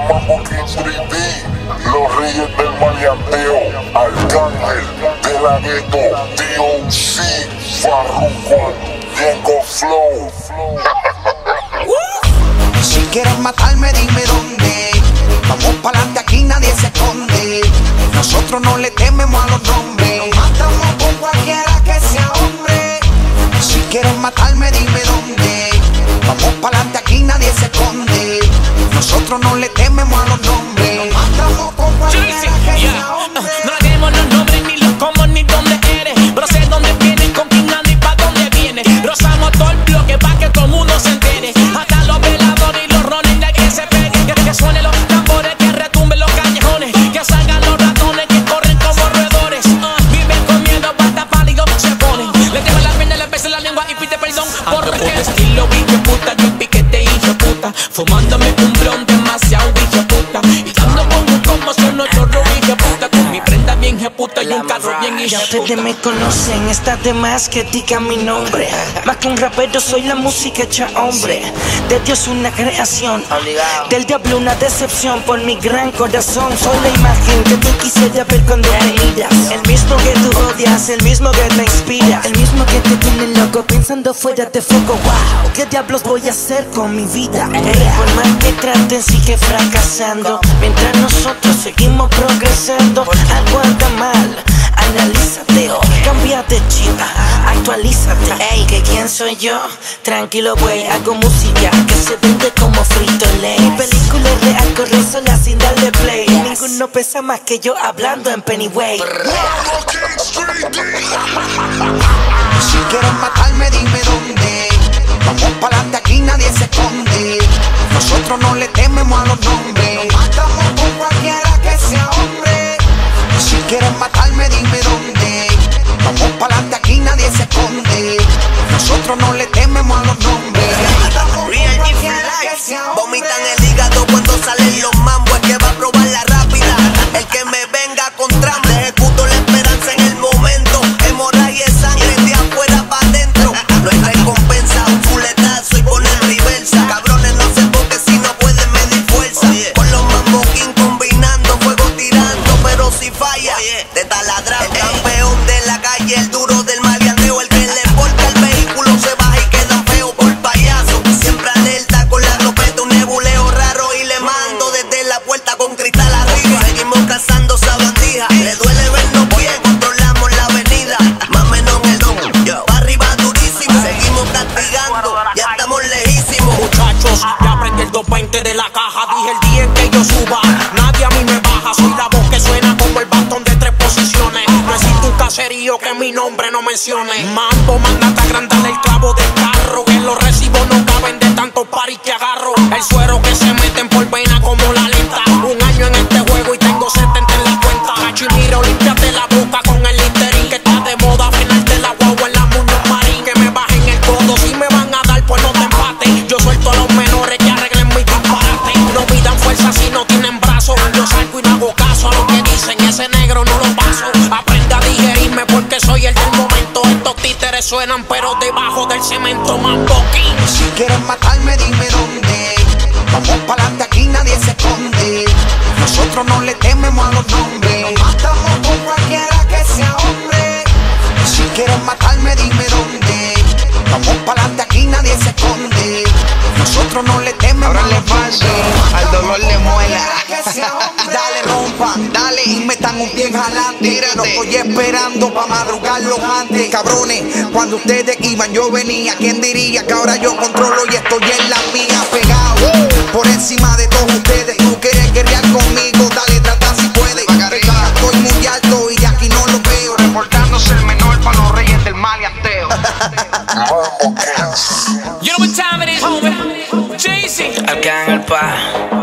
Mambo King 3D, los reyes del maleanteo, Arcángel, De La Ghetto, DOC, Farruko, Yengo Flow. Si quieres matarme, dime dónde. Vamos pa'lante, aquí nadie se esconde. Nosotros no le tememos a los nombres. Nos matamos por cualquiera que sea hombre. Si quieres matarme, dime dónde. Vamos pa'lante, aquí nadie se esconde. Nosotros no le tememos a los nombres. Nos matamos por cualquiera que sea hombre. No le tememos los nombres, ni los cómo, ni dónde eres. Pero sé dónde vienes, con quién andas y pa' dónde vienes. Rozamos todo el bloque pa' que todo el mundo se entere. Hasta los veladores y los rones de que se peguen. Que suenen los tambores, que retumben los callejones. Que salgan los ratones que corren como roedores. Viven con miedo, basta pálido se ponen. Le tengo la pierna, le beso la lengua y pide perdón. Por el estilo, bicho puta, yo piquete hijo puta. Fumándome un blon demasiado bicho puta. Y dando como son los chorros hijo puta. Con mi prenda bien hijo puta y un carro bien hijo Ya puta. ustedes me conocen, está de más que diga mi nombre. Más que un rapero soy la música hecha hombre. De Dios una creación, del diablo una decepción. Por mi gran corazón soy la imagen que tú quisiera ver cuando me miras. El mismo que tú odias, el mismo que te inspira. El mismo que te tiene loco pensando fuera de foco. Wow, ¿qué diablos voy a hacer con mi vida? Por más que traten sigue fracasando. Mientras nosotros seguimos progresando. Algo anda mal, analízate o cambia de chip, actualízate. Ey, ¿que quién soy yo? Tranquilo, güey, hago música que se vende como frito lay. Mi película es real, corre sola sin darle play. Ninguno pesa más que yo hablando en Pennyway. Mambo King 3D. Si quieres matarme, dime dónde. Vamos pa'lante, aquí nadie se esconde. Nosotros no le tememos a los nombres. Nos matamos por cualquiera que sea hombre. Si quieres matarme, dime dónde. Vamos pa'lante, aquí nadie se esconde. Nosotros no le tememos a los nombres. Real different life. Vomitan el hígado cuando salen los mambos. El que va a probar la rápida, el que me venga contra me ejecuto la esperanza en el momento. Hemorragia de sangre de afuera para adentro. No hay recompensa, un fuletazo y poner reversa. Cabrones no se enfoquen si no pueden medir fuerza. Con los Mambo King combinando, fuego tirando, pero si falla, de taladrando. El campeón de la calle, el duro del maleanteo, el que le porta el vehículo se baja y queda feo por payaso. Siempre alerta con la escopeta, un nebuleo raro y le mando desde la puerta con cristal arriba. Seguimos cazando esa bandija, le duele vernos bien, controlamos la avenida. Más o menos en el don, pa' arriba durísimo. Seguimos castigando, ya estamos lejísimos. Muchachos, ya aprendí el 220 de la caja. Dije el día en que yo suba, nadie a mí me baja. Soy la voz que suena como el bastón de 3 posiciones. No existe un caserío que mi nombre no mencione. Mambo, mándate a agrandar el clavo del carro. Que los recibos no caben de tantos paris que agarro. El suero que se meten por vena como la lenta. Un año en este juego y tengo 70 en la cuenta. Cachimiro, límpiate la boca con el Listerine. Que está de moda frenarte la guagua en la Muñoz Marín. Que me bajen el codo, si me van a dar pues no te empaten. Yo suelto a los menores que arreglen mis disparates. No midan fuerza si no tienen brazos. Yo salgo y no hago caso a lo que dicen. Ese negro no lo paso. Aprenda a digerirme porque soy el del momento. Estos títeres suenan pero debajo del cemento. Mambo King. Si quieres matarme, dime dónde. Vamos pa'lante, aquí nadie se esconde. Nosotros no le tememos a los nombres. Nos matamos por cualquiera que sea hombre. Si quieres matarme, dime dónde. Vamos pa'lante, aquí nadie se esconde. Nosotros no le tememos a los nombres. Al dolor le muela. Dale, rompa, dale y metan un pie jalante. Lo estoy esperando pa' madrugarlo antes. Cabrones, cuando ustedes iban yo venía. ¿Quién diría que ahora yo controlo y estoy en la mía? Pegado, por encima de todos ustedes. Tú quieres guerrear conmigo, dale, trata si puedes. Estoy muy alto y de aquí no lo veo. Reportándose el menor para los reyes del maleanteo. Mambo Kings. You know what time it is, homie? Jay-Z. Arcángel pa'